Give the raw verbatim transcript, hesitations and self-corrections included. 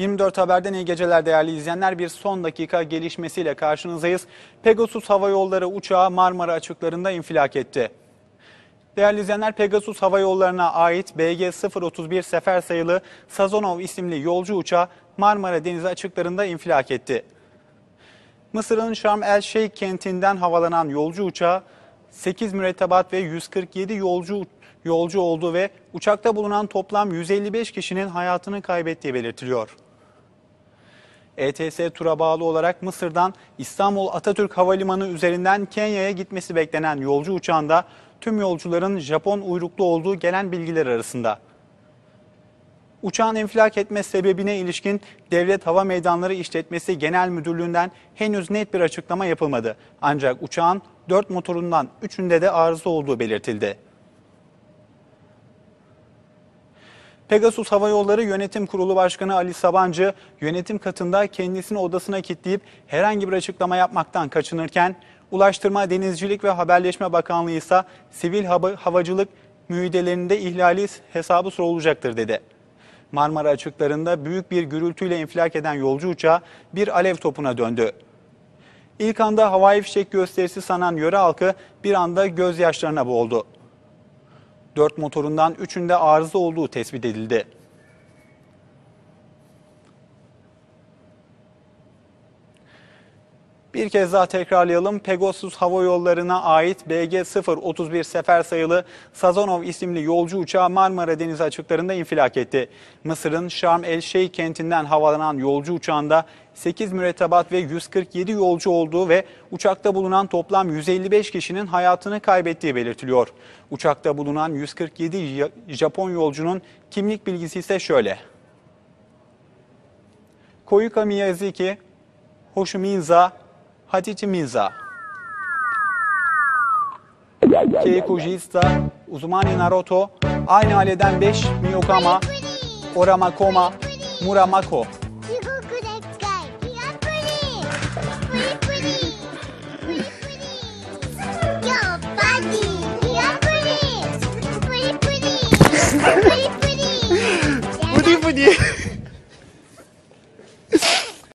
yirmi dört Haber'den iyi geceler değerli izleyenler. Bir son dakika gelişmesiyle karşınızdayız. Pegasus Hava Yolları uçağı Marmara açıklarında infilak etti. Değerli izleyenler, Pegasus Hava Yolları'na ait B G sıfır otuz bir sefer sayılı Sazonov isimli yolcu uçağı Marmara Denizi açıklarında infilak etti. Mısır'ın Şarm El Şeyh kentinden havalanan yolcu uçağı sekiz mürettebat ve yüz kırk yedi yolcu yolcu olduğu ve uçakta bulunan toplam yüz elli beş kişinin hayatını kaybettiği belirtiliyor. E T S tura bağlı olarak Mısır'dan İstanbul Atatürk Havalimanı üzerinden Kenya'ya gitmesi beklenen yolcu uçağında tüm yolcuların Japon uyruklu olduğu gelen bilgiler arasında. Uçağın infilak etme sebebine ilişkin Devlet Hava Meydanları İşletmesi Genel Müdürlüğü'nden henüz net bir açıklama yapılmadı. Ancak uçağın dört motorundan üçünde de arıza olduğu belirtildi. Pegasus Hava Yolları Yönetim Kurulu Başkanı Ali Sabancı, yönetim katında kendisini odasına kilitleyip herhangi bir açıklama yapmaktan kaçınırken, Ulaştırma, Denizcilik ve Haberleşme Bakanlığı ise sivil havacılık müeyyidelerinde ihlali hesabı sorulacaktır dedi. Marmara açıklarında büyük bir gürültüyle infilak eden yolcu uçağı bir alev topuna döndü. İlk anda havai fişek gösterisi sanan yöre halkı bir anda gözyaşlarına boğuldu. Dört motorundan üçünde arıza olduğu tespit edildi. Bir kez daha tekrarlayalım. Pegasus Hava Yolları'na ait B G sıfır otuz bir sefer sayılı Sazonov isimli yolcu uçağı Marmara Denizi açıklarında infilak etti. Mısır'ın Şarm El Şeyh kentinden havalanan yolcu uçağında sekiz mürettebat ve yüz kırk yedi yolcu olduğu ve uçakta bulunan toplam yüz elli beş kişinin hayatını kaybettiği belirtiliyor. Uçakta bulunan yüz kırk yedi Japon yolcunun kimlik bilgisi ise şöyle: Koyuka Miyazaki, Hoshiminza, Hatice Minza, Keiko Jista, Uzumani Naruto, aynı aileden beş Miyokama, Oramakoma, Muramako. Pudi pudi.